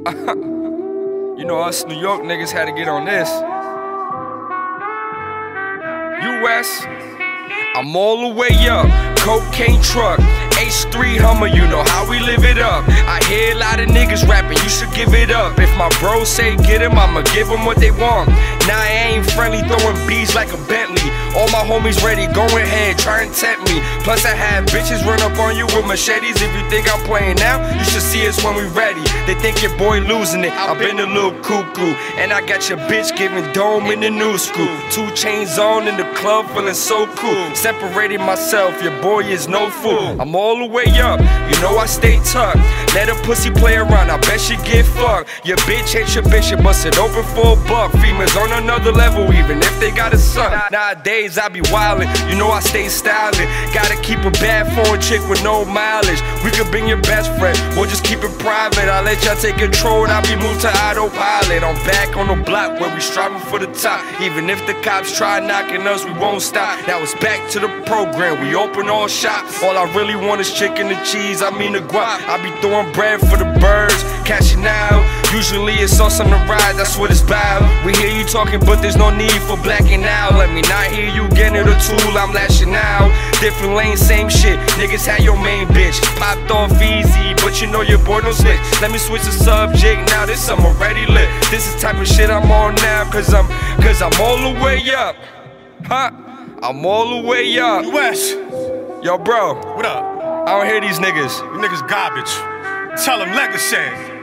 You know, us New York niggas had to get on this. US, I'm all the way up. Cocaine truck, H3 Hummer, you know how we live it up. I hear a lot of niggas rapping, you should give it up. If my bros say get him, I'ma give them what they want. Now I ain't friendly, throwing beats like a Bentley. All my homies ready, go ahead, try and tempt me. Plus I have bitches run up on you with machetes. If you think I'm playing now, you should see us when we ready. They think your boy losing it, I've been a little cuckoo. And I got your bitch giving dome in the new school. 2 chains on in the club, feeling so cool. Separated myself, your boy is no fool. I'm all the way up, you know I stay tucked. Let a pussy play around, I bet she get fucked. Your bitch ain't your bitch, you bust it open for a buck. Females on another level, even if they got a son. Nowadays I be wildin', you know I stay styling. Gotta keep a bad foreign chick with no mileage. We could bring your best friend, or just keep it private. I'll let y'all take control, I'll be moved to autopilot. I'm back on the block where we striving for the top. Even if the cops try knocking us, we won't stop. Now it's back to the program, we open all shops. All I really want is chicken and cheese, I mean the guap. I be throwing bread for the birds, cashing out. Usually it's us on the ride, that's what it's about. We hear you talking, but there's no need for blacking out. Let me not hear you getting the tool, I'm lashing out. Different lanes, same shit. Niggas had your main bitch popped off easy, but you know your boy don't switch. Let me switch the subject now, this I'm already lit. This is type of shit I'm on now, cause I'm all the way up. Huh? I'm all the way up. US. Yo, bro. What up? I don't hear these niggas. You niggas garbage. Tell them Legacy.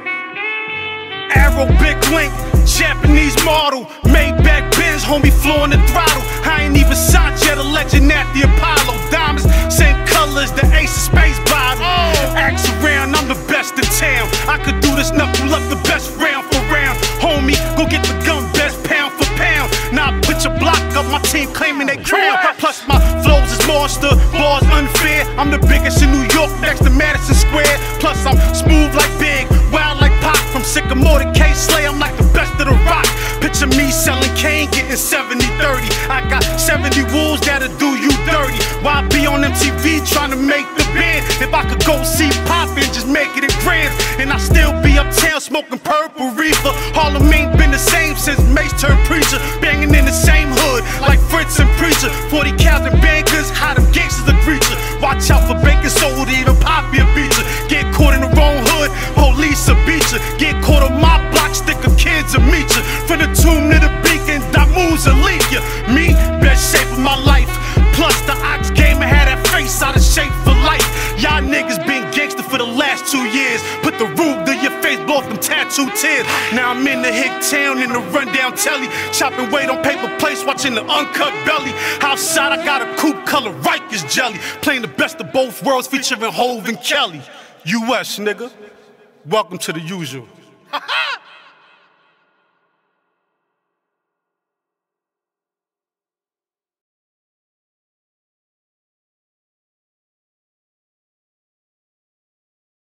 Arrow, big link, Japanese model, Maybach Benz, homie flooring the throttle. I ain't even shot yet, a legend at the Apollo. Diamonds, same colors, the Ace of Space bottle. Axe around, I'm the best in town. I could do this knuckle up the best round for round. Homie, go get the gun, best pound for pound. Now I put your block up, my team claiming they crown. Plus my flows is monster, bars unfair. I'm the biggest in New York, next to Madison Square. Plus I'm smooth like Big, wild like Pop. From Sycamore to K-Slay, I'm like the best of the rock. Picture me selling cane, getting 70-30. I got 70 wolves that'll do you dirty. Why be on MTV trying to make the band? If I could go see Pop and just make it in grand, and I still be uptown smoking purple reefer. Harlem ain't been the same since Mace turned preacher. Banging in the same hood like Fritz and Preacher. 40 cows and bankers, how them gangsters a creature. Watch out for bacon soda, even Poppy a beacher. Get caught in the wrong hood, police a beat ya. Get caught on my block, stick of kids and meet ya. From the tomb to the beacon, that moves and leave ya. Me, best shape of my life. Plus the ox game, I had that face out of shape for life. Y'all niggas been gangster for the last 2 years. Put the roof to your face, blow off them tattoo tears. Now I'm in the hick town in the rundown telly, chopping weight on paper plates, watching the uncut belly. Outside I got a coupe color Rikers jelly, playing the best of both worlds, featuring Hove and Kelly. US, nigga. Welcome to the usual.